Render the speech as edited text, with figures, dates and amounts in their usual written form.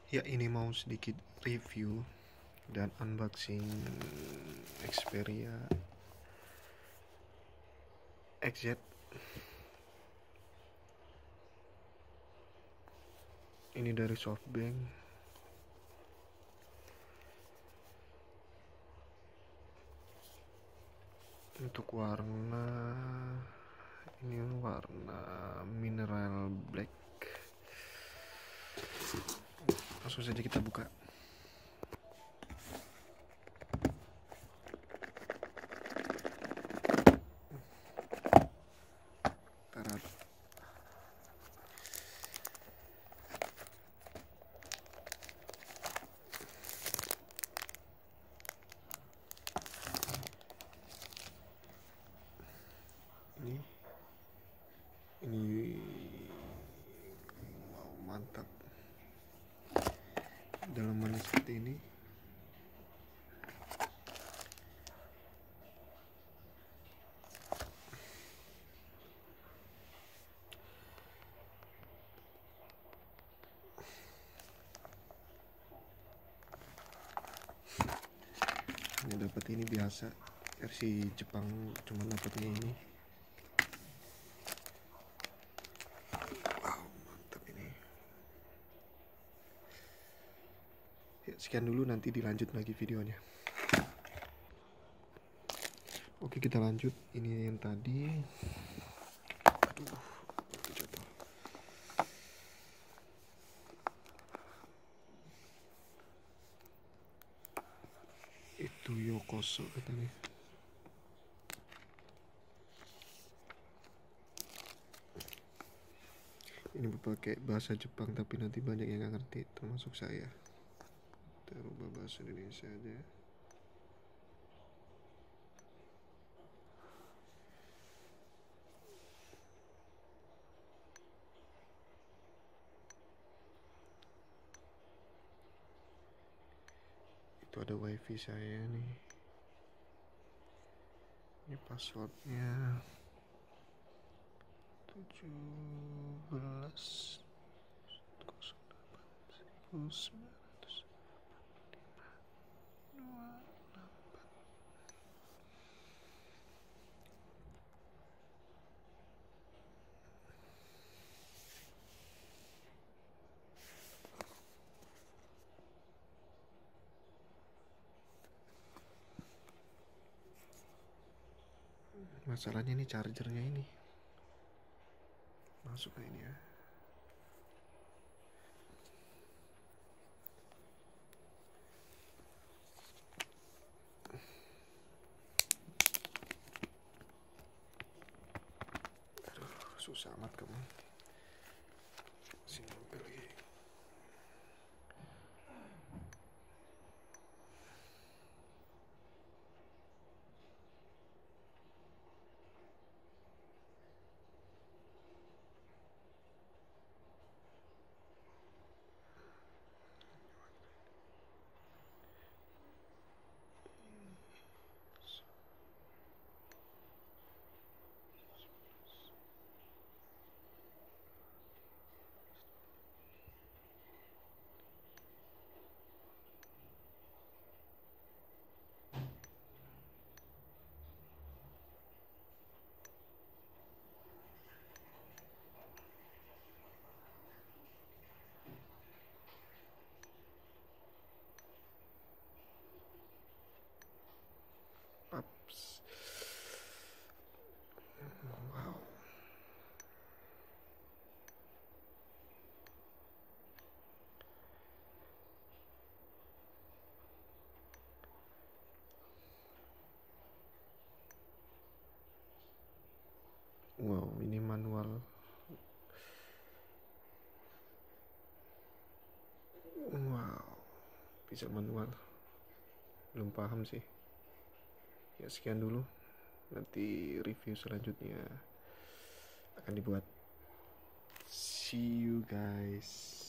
Ya, ini mau sedikit review dan unboxing Xperia XZ. Ini dari Softbank. Untuk warna, ini warna mineral black. Langsung saja kita buka. Tarat. Ini wow, mantap. Dalamannya seperti ini. Hanya dapat ini biasa, versi Jepang cuma dapatnya ini. Wow, mantap ini. Ya, sekian dulu, nanti dilanjut lagi videonya. Oke, kita lanjut. Ini yang tadi. Aduh, jatuh. Itu Yokoso katanya. Ini pakai bahasa Jepang, tapi nanti banyak yang nggak ngerti, termasuk saya. Kita rubah bahasa Indonesia aja. Itu ada wifi saya nih. Ini passwordnya 17 08 Masalahnya ini chargernya ini masuk ke ini ya. Aduh, susah amat kamu. Sini nempel lagi. Paps. Wow. Wow, ini manual. Wow, bisa manual. Belum paham sih. Ya, sekian dulu. Nanti review selanjutnya akan dibuat. See you guys.